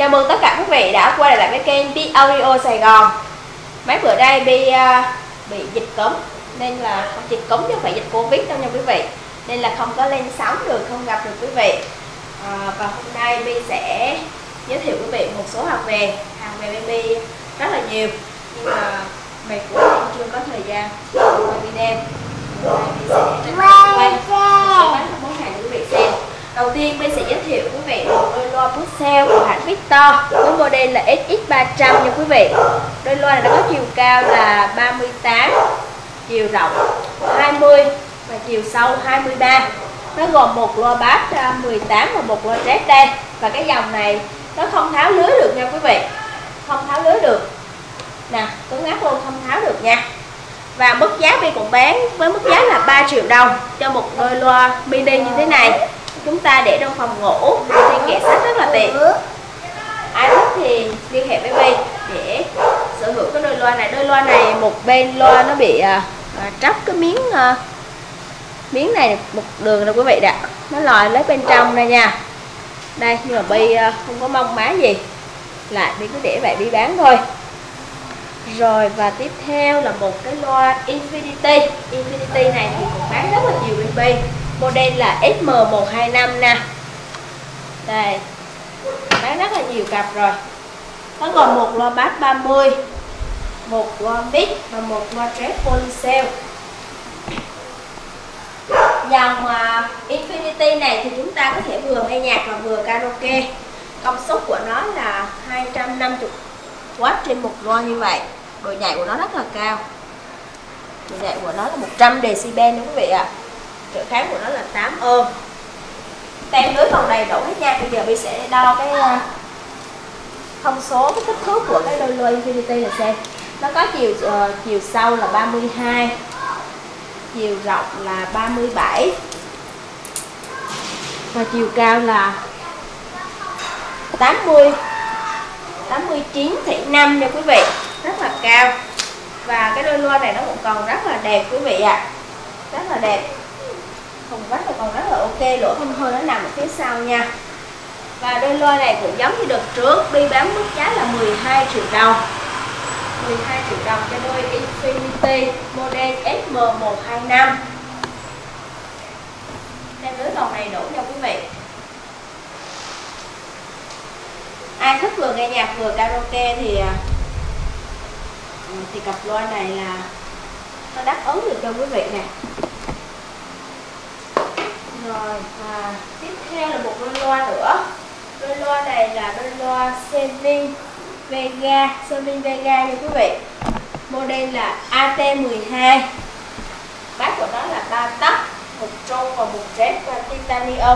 Chào mừng tất cả quý vị đã quay lại với kênh Bi Audio Sài Gòn. Mấy bữa đây Bi bị dịch cúm, nên là không dịch cúm chứ không phải dịch Covid đâu nha quý vị, nên là không có lên sóng được, không gặp được quý vị. Và hôm nay Bi sẽ giới thiệu quý vị một số hàng về bên Bi rất là nhiều, nhưng mà mày của em chưa có thời gian quay video. Hôm nay Bi sẽ quay món hàng cho quý vị xem. Đầu tiên Bi sẽ giới thiệu quý vị một đôi loa Bluetooth của hãng Victor với model là XX300 nha quý vị. Đôi loa này nó có chiều cao là 38, chiều rộng 20 và chiều sâu 23. Nó gồm một loa bass 18 và một loa jet đây. Và cái dòng này nó không tháo lưới được nha quý vị, không tháo lưới được nè, cứng ngắc luôn, không tháo được nha. Và mức giá Bi cũng bán với mức giá là 3 triệu đồng cho một đôi loa mini như thế này. Chúng ta để trong phòng ngủ thì kệ sách rất là tiện. Ai thích thì liên hệ với Bi để sở hữu cái đôi loa này. Đôi loa này một bên loa nó bị tróc cái miếng này một đường rồi quý vị đã, nó lòi lấy bên trong đây nha. Đây, nhưng mà Bi không có mong má gì, lại Bi cứ để vậy Bi bán thôi. Rồi và tiếp theo là một cái loa Infinity. Infinity này thì cũng bán rất là nhiều bên Bi. Model là SM125 nè. Đây, bán rất là nhiều cặp rồi. Nó còn một loa bass 30, một loa mid và một loa jet polycell. Dòng Infinity này thì chúng ta có thể vừa nghe nhạc và vừa karaoke. Công suất của nó là 250W trên một loa như vậy. Độ nhạy của nó rất là cao. Độ nhạy của nó là 100 decibel nha quý vị ạ. Trở kháng của nó là 8 ohm. Tem lưới còn đầy đủ hết nha. Bây giờ Bi sẽ đo cái thông số, cái kích thước của cái đôi loa Infinity này xem. Nó có chiều sâu là 32, chiều rộng là 37 và chiều cao là 89,5 nha quý vị, rất là cao. Và cái đôi loa này nó cũng còn rất là đẹp quý vị ạ, rất là đẹp. Thùng vách là còn rất là ok, lỗ thông hơi nó nằm ở phía sau nha. Và đôi loa này cũng giống như đợt trước, Bi bán mức giá là 12 triệu đồng. 12 triệu đồng cho đôi Infinity model SM125. Tem lưới còn đầy đủ nha quý vị. Ai thích vừa nghe nhạc vừa karaoke thì cặp loa này là nó đáp ứng được cho quý vị nè. Rồi và tiếp theo là một đôi loa nữa. Đôi loa này là đôi loa Sony Vega nha quý vị. Model là AT12. Bass của nó là 3 tấc, một trung và một jet và titanium.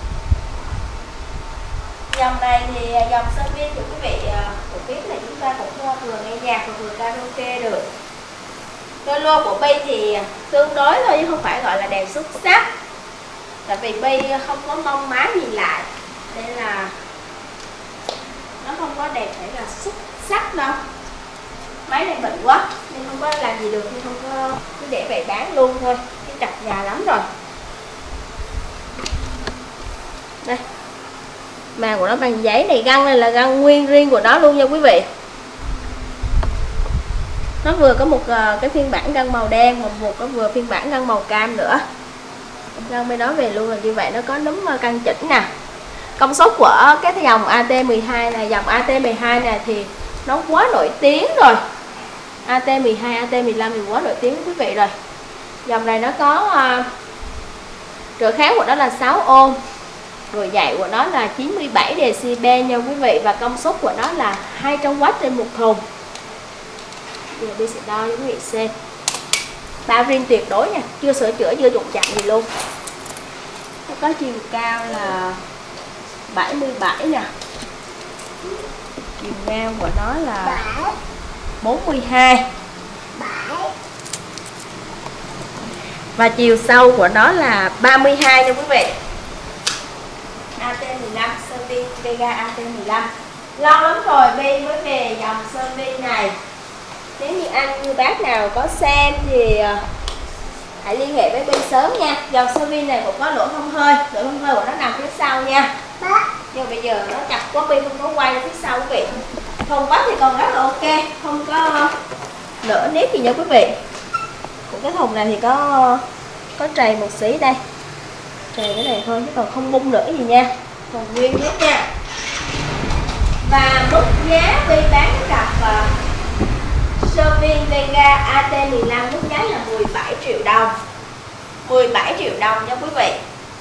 Dòng này thì dòng Sony của quý vị cũng biết là chúng ta cũng vừa nghe nhạc và vừa karaoke được. Đôi loa của Bi thì tương đối thôi chứ không phải gọi là đẹp xuất sắc. Tại vì Bi không có mong má gì lại, nên là nó không có đẹp phải là xuất sắc đâu. Máy này bệnh quá nên không có làm gì được, nên không có, cứ để vậy bán luôn thôi, cái cặp già lắm rồi. Đây, màng của nó bằng giấy này, găng này là găng nguyên riêng của nó luôn nha quý vị. Nó vừa có một cái phiên bản găng màu đen và một cái vừa phiên bản găng màu cam nữa. Găng bên đó về luôn là như vậy, nó có núm căng chỉnh nè. Công suất của cái dòng AT12 này, dòng AT12 này thì nó quá nổi tiếng rồi. AT12, AT15 thì quá nổi tiếng với quý vị rồi. Dòng này nó có trở kháng của nó là 6 ohm. Độ dày của nó là 97 decibel nha quý vị, và công suất của nó là 200W trên một thùng. Giờ Bi sẽ đo cho quý vị xem. Bao riêng tuyệt đối nha, chưa sửa chữa, chưa trục chặt gì luôn. Nó có chiều cao là 77 nè. Chiều ngang của nó là 42. Và chiều sâu của nó là 32 nha quý vị. AT15, Sony Vega AT15. Lâu lắm rồi Bi mới về dòng Sony này. Nếu như anh như bác nào có xem thì hãy liên hệ với Bi sớm nha. Dòng Sony này cũng có lỗ thông hơi của nó nằm phía sau nha. Nhưng mà bây giờ nó chặt quá, Bi không có quay phía sau quý vị. Thùng vách thì còn rất là ok, không có nở nếp gì nha quý vị. Của cái thùng này thì có trầy một xí đây, trầy cái này thôi chứ còn không bung nữa gì nha, còn nguyên hết nha. Và mức giá Bi bán cặp Servin Vega AT15 mức giá là 17 triệu đồng. 17 triệu đồng nha quý vị.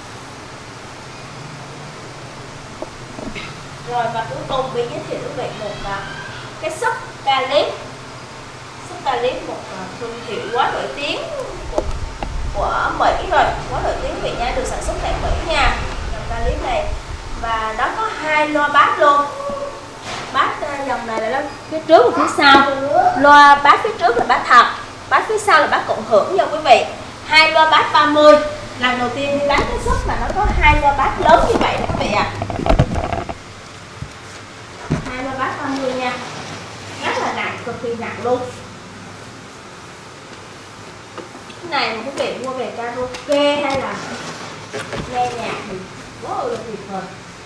Rồi và cuối cùng Bi giới thiệu quý vị một cái súp Calip. Súp Calip một thương hiệu quá nổi tiếng của Mỹ rồi, quá nổi tiếng Việt nha, được sản xuất tại Mỹ nha. Dòng Calip này và nó có 2 loa bass luôn. Bass dòng này là phía trước và phía sau. Loa bass phía trước là bass thật, bass phía sau là bass cộng hưởng nha quý vị. 2 loa bass 30. Lần đầu tiên đi bán cái súp mà nó có 2 loa bass lớn như vậy đó quý vị ạ. 2 loa bass 30 nha. Rất là nặng, cực kỳ nặng luôn. Cái này mà quý vị mua về karaoke hay là nghe nhạc thì quá là tuyệt vời.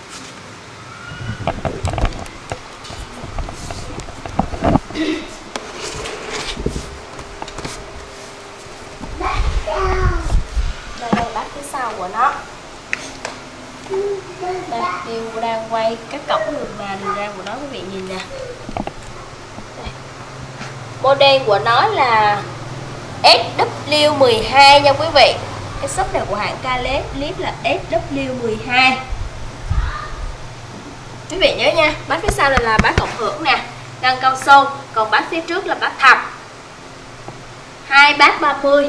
Đây là bát phía sau của nó. Đây, Bill đang quay các cổng đường ra của nó, quý vị nhìn nè. Đây. Model của nó là SW12 nha quý vị. Cái súp này của hãng Calip là SW12. Quý vị nhớ nha, bát phía sau này là bát cộng hưởng nè, găng cao su, còn bát phía trước là bát thật. 2 bát 30.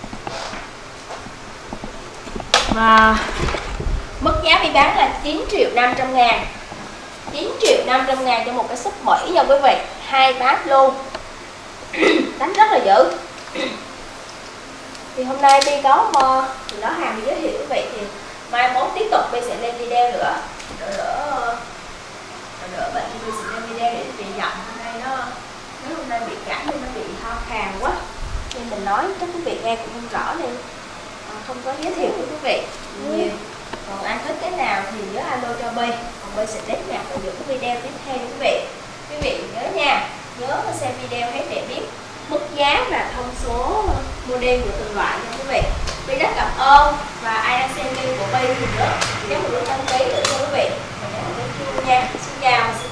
Và mức giá Bi bán là 9.500.000. 9.500.000 cho một cái súp Mỹ nha quý vị. 2 bát luôn. Đánh rất là dữ. Thì hôm nay Bi có thì đó hàng Bi giới thiệu quý vị, thì mai mốt tiếp tục Bi sẽ lên video nữa. Đỡ bệnh Bi sẽ lên video để chị giọng hôm nay hôm nay bị cảm nên nó bị ho khan quá. Nên mình nói chắc quý vị nghe cũng không rõ nên không có giới thiệu với quý vị nhiều. Còn ai thích cái nào thì nhớ alo cho Bi, còn Bi sẽ đến nhạc vào những video tiếp theo quý vị. Quý vị nhớ nha, nhớ xem video hết để biết mức giá và thông số model của từng loại nha quý vị. Bi rất cảm ơn, và ai đang xem video của Bi thì nhớ một nút đăng ký để cho quý vị. Và nhớ một cái chuông nha. Xin chào.